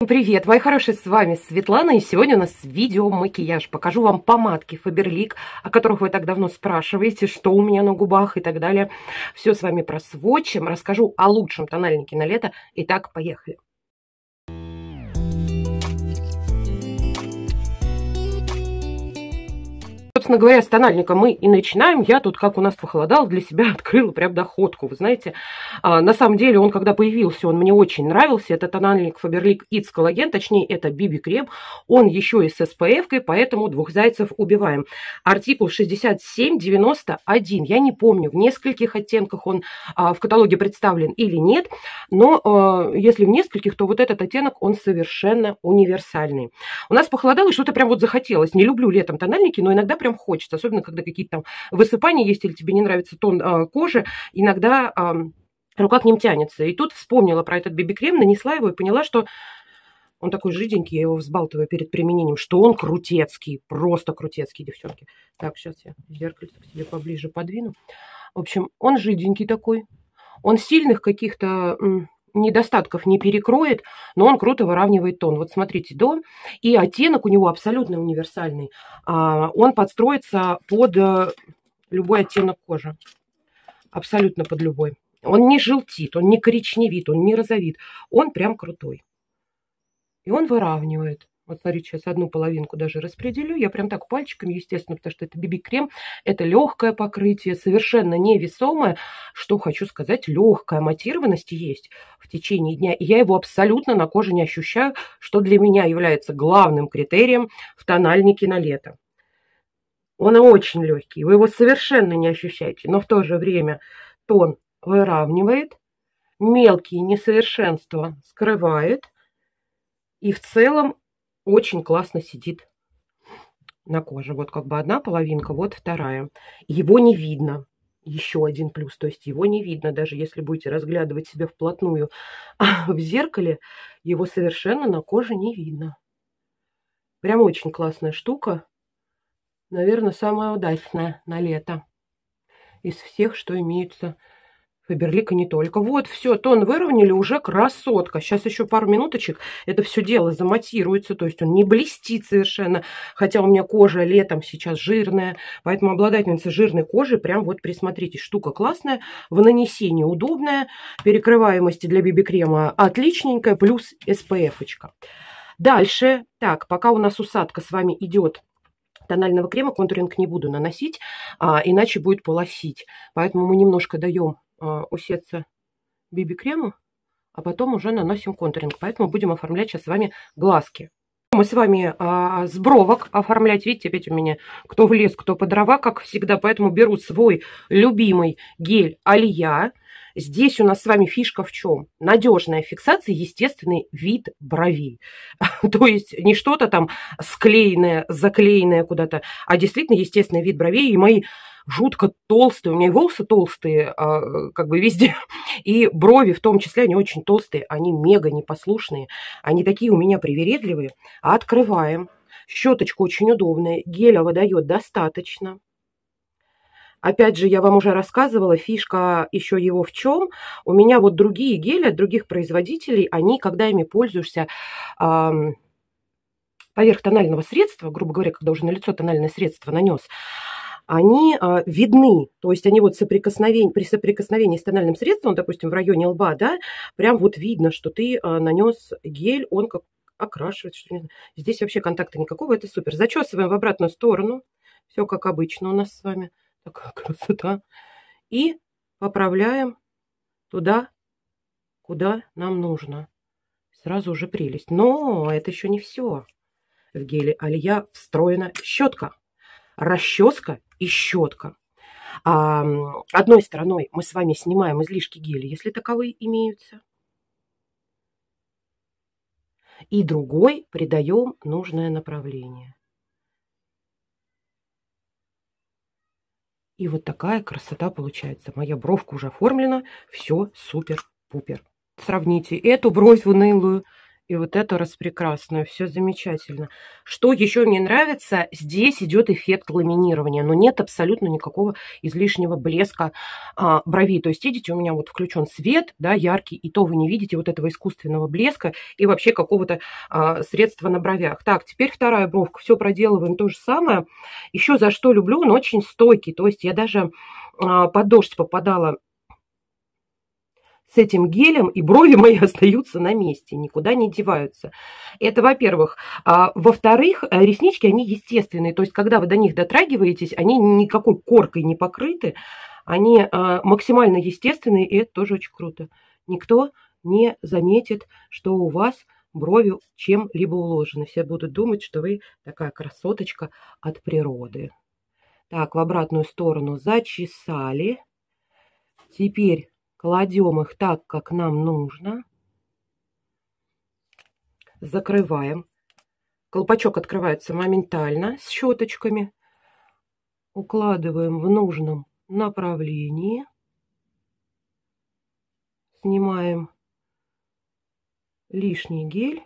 Привет, мои хорошие, с вами Светлана, и сегодня у нас видео-макияж. Покажу вам помадки Faberlic, о которых вы так давно спрашиваете, что у меня на губах и так далее. Все с вами просвочим, расскажу о лучшем тональнике на лето. Итак, поехали. Собственно говоря, с тональника мы и начинаем. Я тут, как у нас похолодало, для себя открыла прям доходку. Вы знаете, на самом деле он, когда появился, он мне очень нравился. Это тональник Faberlic It's Collagen, точнее, это BB-крем. Он еще и с SPF-кой, поэтому двух зайцев убиваем. Артикул 6791. Я не помню, в нескольких оттенках он в каталоге представлен или нет, но если в нескольких, то вот этот оттенок, он совершенно универсальный. У нас похолодало, и что-то прям вот захотелось. Не люблю летом тональники, но иногда прям хочется, особенно когда какие-то там высыпания есть или тебе не нравится тон кожи, иногда рука к ним тянется. И тут вспомнила про этот BB-крем, нанесла его и поняла, что он такой жиденький, я его взбалтываю перед применением, что он крутецкий, просто крутецкий, девчонки. Так, сейчас я зеркальце к себе поближе подвину. В общем, он жиденький такой, он сильных каких-то недостатков не перекроет, но он круто выравнивает тон. Вот смотрите, до. И оттенок у него абсолютно универсальный. Он подстроится под любой оттенок кожи. Абсолютно под любой. Он не желтит, он не коричневит, он не розовит. Он прям крутой. И он выравнивает. Вот смотрите, сейчас одну половинку даже распределю. Я прям так пальчиками, естественно, потому что это BB-крем. Это легкое покрытие, совершенно невесомое. Что хочу сказать, легкая матированность есть в течение дня. И я его абсолютно на коже не ощущаю, что для меня является главным критерием в тональнике на лето. Он очень легкий, вы его совершенно не ощущаете, но в то же время тон выравнивает, мелкие несовершенства скрывает. И в целом очень классно сидит на коже. Вот как бы одна половинка, вот вторая. Его не видно. Еще один плюс. То есть его не видно. Даже если будете разглядывать себя вплотную в зеркале, его совершенно на коже не видно. Прям очень классная штука. Наверное, самая удачная на лето. Из всех, что имеются. Faberlic и не только. Вот, все, тон выровняли, уже красотка. Сейчас еще пару минуточек, это все дело заматируется, то есть он не блестит совершенно, хотя у меня кожа летом сейчас жирная, поэтому обладательница жирной кожи, прям вот присмотритесь, штука классная, в нанесении удобная, перекрываемости для BB-крема отличненькая, плюс SPF-очка. Дальше, так, пока у нас усадка с вами идет, тонального крема, контуринг не буду наносить, иначе будет полосить, поэтому мы немножко даем усеться BB-крему, а потом уже наносим контуринг. Поэтому будем оформлять сейчас с вами глазки. Мы с вами с бровок оформлять. Видите, опять у меня кто в лес, кто по дрова, как всегда. Поэтому беру свой любимый гель Алия. Здесь у нас с вами фишка в чем? Надежная фиксация, естественный вид бровей. То есть не что-то там склеенное, заклеенное куда-то, а действительно естественный вид бровей. И мои жутко толстые, у меня и волосы толстые, как бы везде, и брови в том числе, они очень толстые, они мега непослушные, они такие у меня привередливые. Открываем, щеточка очень удобная, геля выдает достаточно. Опять же, я вам уже рассказывала, фишка еще его в чем. У меня вот другие гели от других производителей, они, когда ими пользуешься поверх тонального средства, грубо говоря, когда уже на лицо тональное средство нанес, они видны, то есть они вот при соприкосновении с тональным средством, допустим, в районе лба, да, прям вот видно, что ты нанес гель, он как окрашивает. Здесь вообще контакта никакого, это супер. Зачесываем в обратную сторону, все как обычно у нас с вами, такая красота. И поправляем туда, куда нам нужно. Сразу уже прелесть. Но это еще не все. В геле Алия встроена щетка. Расческа и щетка. Одной стороной мы с вами снимаем излишки геля, если таковые имеются. И другой придаем нужное направление. И вот такая красота получается. Моя бровка уже оформлена. Все супер-пупер. Сравните эту бровь унылую И вот эту распрекрасную. Все замечательно. Что еще мне нравится, здесь идет эффект ламинирования, но нет абсолютно никакого излишнего блеска бровей. То есть, видите, у меня вот включен свет, да, яркий, и то вы не видите вот этого искусственного блеска и вообще какого-то средства на бровях. Так, теперь вторая бровка. Все проделываем то же самое. Еще за что люблю, он очень стойкий. То есть, я даже под дождь попадала с этим гелем, и брови мои остаются на месте, никуда не деваются. Это, во-первых. Во-вторых, реснички, они естественные. То есть, когда вы до них дотрагиваетесь, они никакой коркой не покрыты. Они максимально естественные, и это тоже очень круто. Никто не заметит, что у вас брови чем-либо уложены. Все будут думать, что вы такая красоточка от природы. Так, в обратную сторону зачесали. Теперь кладем их так, как нам нужно. Закрываем. Колпачок открывается моментально с щеточками. Укладываем в нужном направлении. Снимаем лишний гель.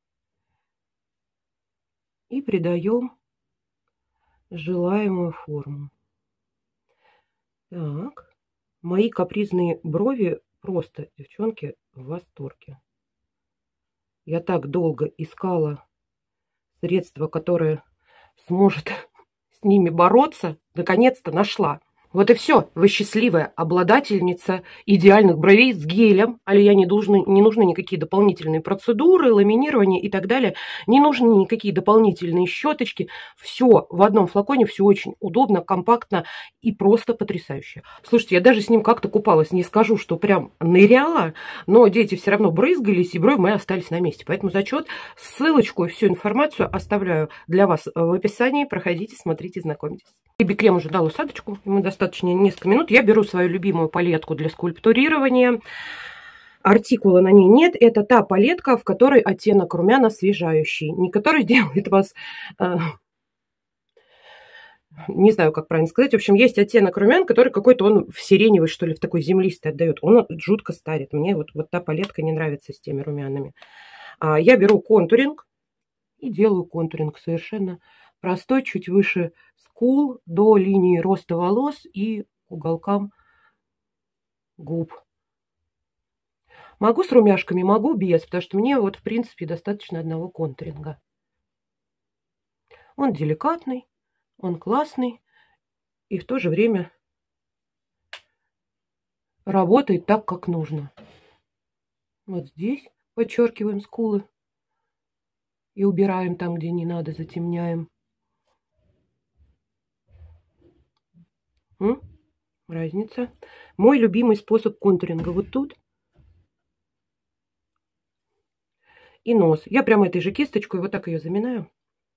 И придаем желаемую форму. Так. Мои капризные брови просто, девчонки, в восторге. Я так долго искала средство, которое сможет с ними бороться. Наконец-то нашла. Вот и все. Вы счастливая обладательница идеальных бровей с гелем. Алия, не нужны никакие дополнительные процедуры, ламинирование и так далее. Не нужны никакие дополнительные щеточки. Все в одном флаконе, все очень удобно, компактно и просто потрясающе. Слушайте, я даже с ним как-то купалась. Не скажу, что прям ныряла, но дети все равно брызгались, и брови мои остались на месте. Поэтому зачет, ссылочку и всю информацию оставляю для вас в описании. Проходите, смотрите, знакомьтесь. BB-крем уже дал усадочку, ему достаточно несколько минут. Я беру свою любимую палетку для скульптурирования. Артикула на ней нет. Это та палетка, в которой оттенок румян освежающий. Не который делает вас... не знаю, как правильно сказать. В общем, есть оттенок румян, который какой-то он в сиреневый, что ли, в такой землистый отдает. Он жутко старит. Мне вот та палетка не нравится с теми румянами. Я беру контуринг и делаю контуринг совершенно простой, чуть выше скул, до линии роста волос и к уголкам губ. Могу с румяшками, могу без, потому что мне вот в принципе достаточно одного контуринга. Он деликатный, он классный и в то же время работает так, как нужно. Вот здесь подчеркиваем скулы и убираем там, где не надо, затемняем. Разница. Мой любимый способ контуринга вот тут. И нос. Я прямо этой же кисточкой вот так ее заминаю.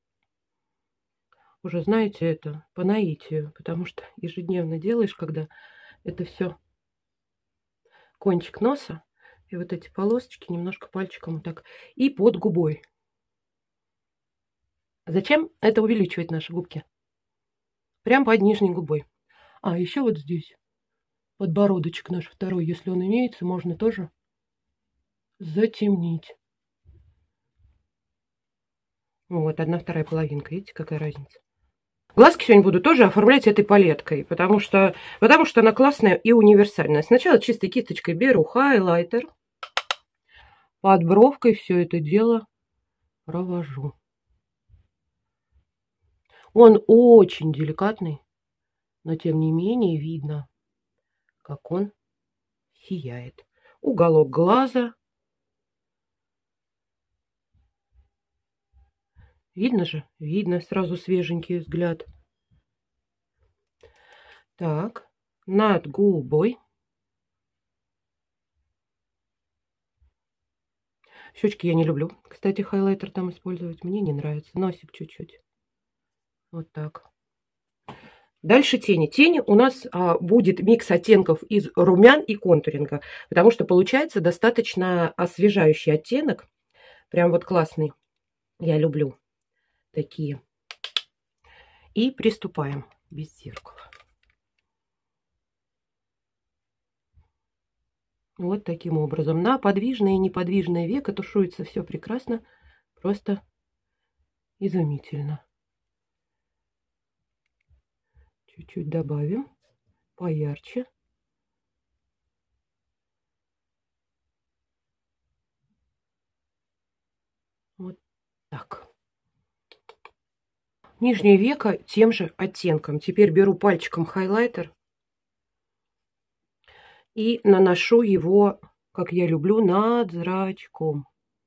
Уже знаете это по наитию, потому что ежедневно делаешь, когда это все кончик носа. И вот эти полосочки немножко пальчиком вот так. И под губой. Зачем? Это увеличивает наши губки. Прям под нижней губой. А еще вот здесь подбородочек наш второй, если он имеется, можно тоже затемнить. Вот, одна вторая половинка. Видите, какая разница? Глазки сегодня буду тоже оформлять этой палеткой, потому что она классная и универсальная. Сначала чистой кисточкой беру хайлайтер. Под бровкой все это дело провожу. Он очень деликатный, но тем не менее видно, как он сияет. Уголок глаза. Видно же? Видно, сразу свеженький взгляд. Так, над губой. Щечки я не люблю. Кстати, хайлайтер там использовать мне не нравится. Носик чуть-чуть. Вот так. Дальше тени. Тени у нас будет микс оттенков из румян и контуринга, потому что получается достаточно освежающий оттенок. Прям вот классный. Я люблю такие. И приступаем без зеркала. Вот таким образом. На подвижное и неподвижное веко тушуется все прекрасно. Просто изумительно. Чуть-чуть добавим. Поярче. Вот так. Нижнее веко тем же оттенком. Теперь беру пальчиком хайлайтер и наношу его, как я люблю, над зрачком.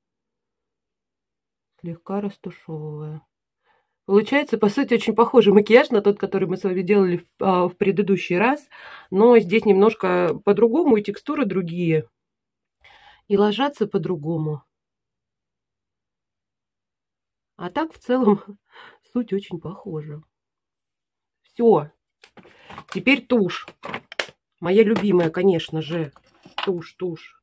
Слегка растушевывая. Получается, по сути, очень похожий макияж на тот, который мы с вами делали в предыдущий раз. Но здесь немножко по-другому, и текстуры другие. И ложатся по-другому. А так, в целом, суть очень похожа. Все. Теперь тушь. Моя любимая, конечно же, тушь.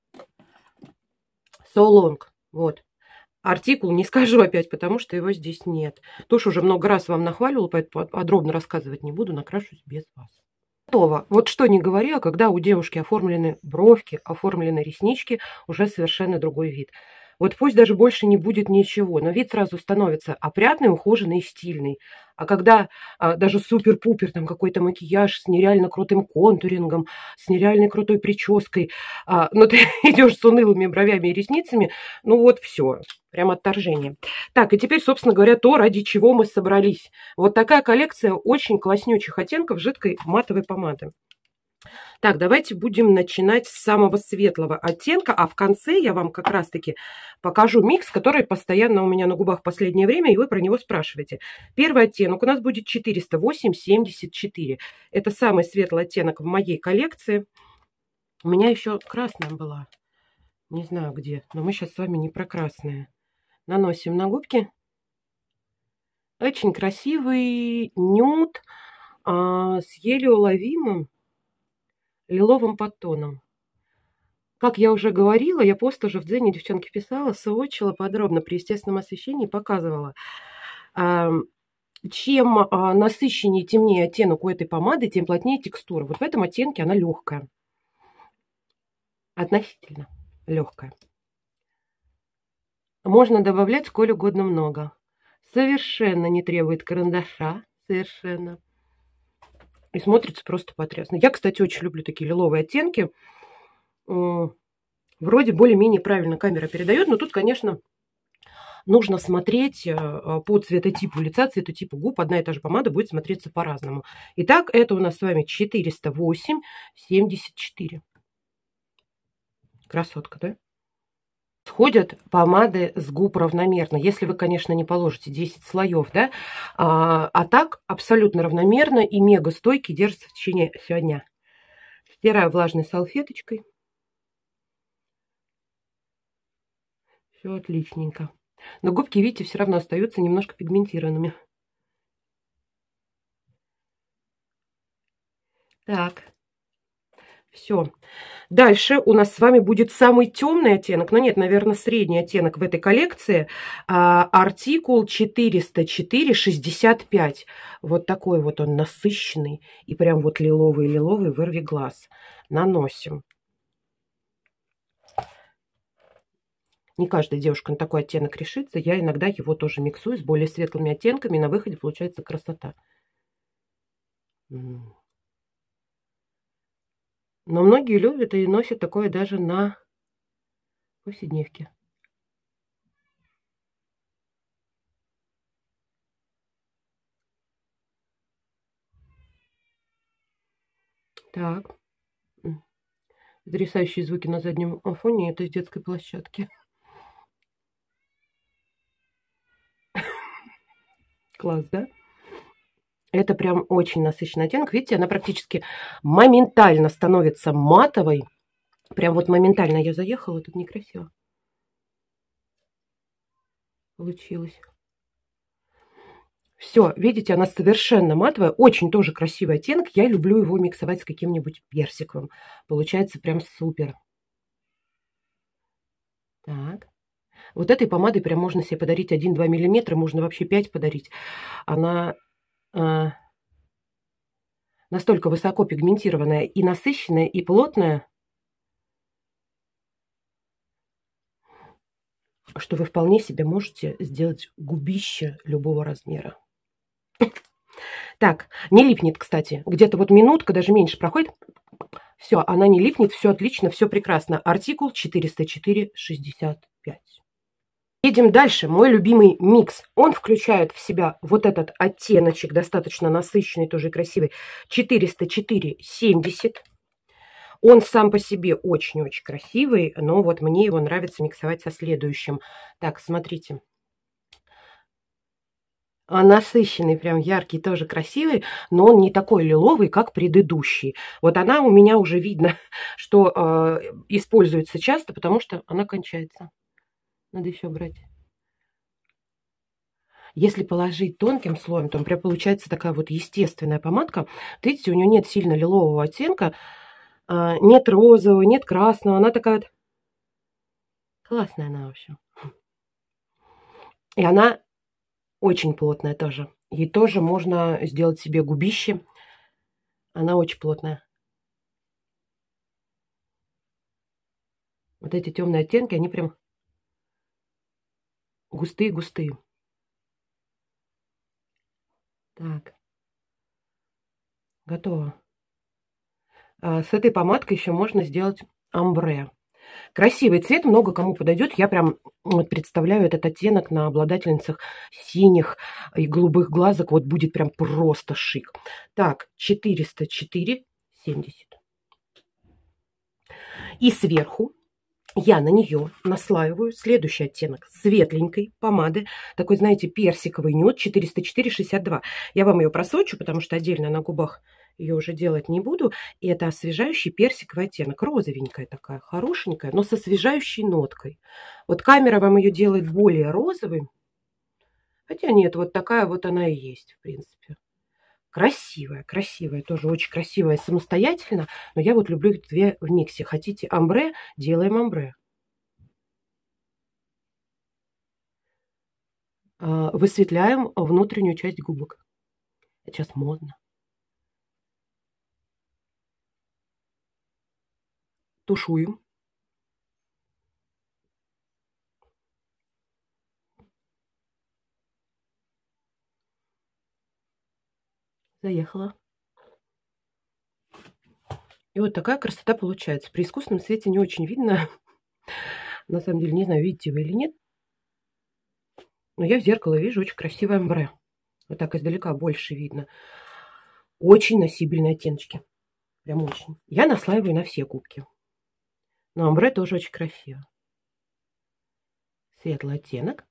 So Long. Вот. Артикул не скажу опять, потому что его здесь нет. Тушь уже много раз вам нахваливала, поэтому подробно рассказывать не буду, накрашусь без вас. Готово. Вот что не говори, а когда у девушки оформлены бровки, оформлены реснички, уже совершенно другой вид. Вот пусть даже больше не будет ничего, но вид сразу становится опрятный, ухоженный и стильный. А когда даже супер-пупер, там какой-то макияж с нереально крутым контурингом, с нереальной крутой прической, но ты идешь с унылыми бровями и ресницами, ну вот все, прям отторжение. Так, и теперь, собственно говоря, то, ради чего мы собрались. Вот такая коллекция очень класснючих оттенков жидкой матовой помады. Так, давайте будем начинать с самого светлого оттенка, а в конце я вам как раз-таки покажу микс, который постоянно у меня на губах в последнее время, и вы про него спрашиваете. Первый оттенок у нас будет 408-74. Это самый светлый оттенок в моей коллекции. У меня еще красная была. Не знаю где, но мы сейчас с вами не про красное. Наносим на губки. Очень красивый нюд с еле уловимым лиловым подтоном. Как я уже говорила, я пост уже в Дзене, девчонки, писала, сводчила подробно при естественном освещении, показывала. Чем насыщеннее и темнее оттенок у этой помады, тем плотнее текстура. Вот в этом оттенке она легкая. Относительно легкая. Можно добавлять сколь угодно много. Совершенно не требует карандаша. Совершенно. И смотрится просто потрясно. Я, кстати, очень люблю такие лиловые оттенки. Вроде более-менее правильно камера передает, но тут, конечно, нужно смотреть по цветотипу лица, цветотипу губ. Одна и та же помада будет смотреться по-разному. Итак, это у нас с вами 408-74. Красотка, да? Сходят помады с губ равномерно, если вы, конечно, не положите 10 слоев, да? А так абсолютно равномерно и мега стойкий, держится в течение всего дня. Стираю влажной салфеточкой. Все отличненько. Но губки, видите, все равно остаются немножко пигментированными. Так. Все. Дальше у нас с вами будет самый темный оттенок, но нет, наверное, средний оттенок в этой коллекции. Артикул 404-65. Вот такой вот он насыщенный и прям вот лиловый-лиловый, вырви глаз. Наносим. Не каждая девушка на такой оттенок решится. Я иногда его тоже миксую с более светлыми оттенками. И на выходе получается красота. Но многие любят и носят такое даже на повседневке. Так. Потрясающие звуки на заднем фоне. Это из детской площадки. Класс, да? Это прям очень насыщенный оттенок. Видите, она практически моментально становится матовой. Прям вот моментально я заехала, тут некрасиво получилось. Все, видите, она совершенно матовая. Очень тоже красивый оттенок. Я люблю его миксовать с каким-нибудь персиковым. Получается прям супер. Так. Вот этой помадой прям можно себе подарить 1-2 миллиметра. Можно вообще 5 подарить. Она настолько высоко пигментированная и насыщенная, и плотная. что вы вполне себе можете сделать губище любого размера. Так, не липнет, кстати. Где-то вот минутка, даже меньше проходит. Все, она не липнет, все отлично, все прекрасно. Артикул 404,65. Едем дальше. Мой любимый микс. Он включает в себя вот этот оттеночек, достаточно насыщенный, тоже красивый, 404,70. Он сам по себе очень-очень красивый, но вот мне его нравится миксовать со следующим. Так, смотрите. Насыщенный, прям яркий, тоже красивый, но он не такой лиловый, как предыдущий. Вот она у меня уже видно, что используется часто, потому что она кончается. Надо еще брать. Если положить тонким слоем, то прям получается такая вот естественная помадка. Видите, у нее нет сильно лилового оттенка, нет розового, нет красного. Она такая вот классная она, в общем. И она очень плотная тоже. Ей тоже можно сделать себе губище. Она очень плотная. Вот эти темные оттенки, они прям густые-густые. Так. Готово. С этой помадкой еще можно сделать омбре. Красивый цвет, много кому подойдет. Я прям вот представляю этот оттенок на обладательницах синих и голубых глазок. Вот будет прям просто шик. Так, 404,70. И сверху я на нее наслаиваю следующий оттенок светленькой помады. Такой, знаете, персиковый нюд 404,62. Я вам ее просочу, потому что отдельно на губах ее уже делать не буду. И это освежающий персиковый оттенок. Розовенькая такая, хорошенькая, но с освежающей ноткой. Вот камера вам ее делает более розовым. Хотя нет, вот такая вот она и есть, в принципе. Красивая, красивая, тоже очень красивая самостоятельно. Но я вот люблю их две в миксе. Хотите омбре? Делаем омбре. Высветляем внутреннюю часть губок. Это сейчас модно. Тушуем. Заехала. И вот такая красота получается. При искусственном свете не очень видно. На самом деле, не знаю, видите вы или нет. Но я в зеркало вижу очень красивое омбре. Вот так издалека больше видно. Очень носибельные оттеночки. Прям очень. Я наслаиваю на все губки. Но омбре тоже очень красиво. Светлый оттенок.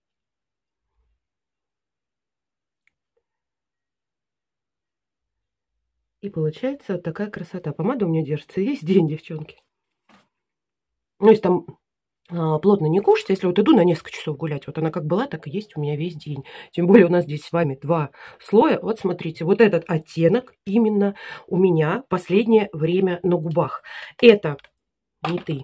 И получается вот такая красота. Помада у меня держится весь день, девчонки. Ну, если там плотно не кушать, если вот иду на несколько часов гулять, вот она как была, так и есть у меня весь день. Тем более у нас здесь с вами 2 слоя. Вот смотрите, вот этот оттенок именно у меня последнее время на губах. Это не ты.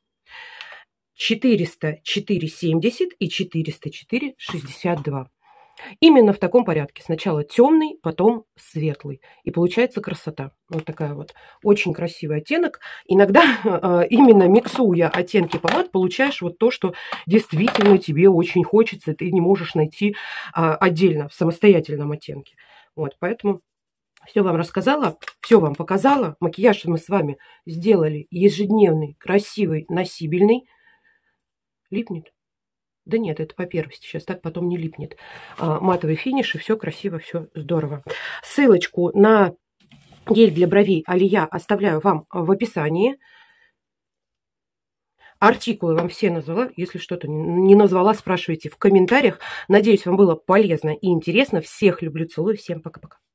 404,70 и 404,62. Именно в таком порядке. Сначала темный, потом светлый. И получается красота. Вот такая вот. Очень красивый оттенок. Иногда именно миксуя оттенки помад, получаешь вот то, что действительно тебе очень хочется. Ты не можешь найти отдельно в самостоятельном оттенке. Вот, поэтому все вам рассказала, все вам показала. Макияж мы с вами сделали ежедневный, красивый, носибельный. Липнет? Да нет, это по первости, сейчас так потом не липнет. Матовый финиш, и все красиво, все здорово. Ссылочку на гель для бровей Алия оставляю вам в описании. Артикулы вам все назвала. Если что-то не назвала, спрашивайте в комментариях. Надеюсь, вам было полезно и интересно. Всех люблю, целую. Всем пока-пока.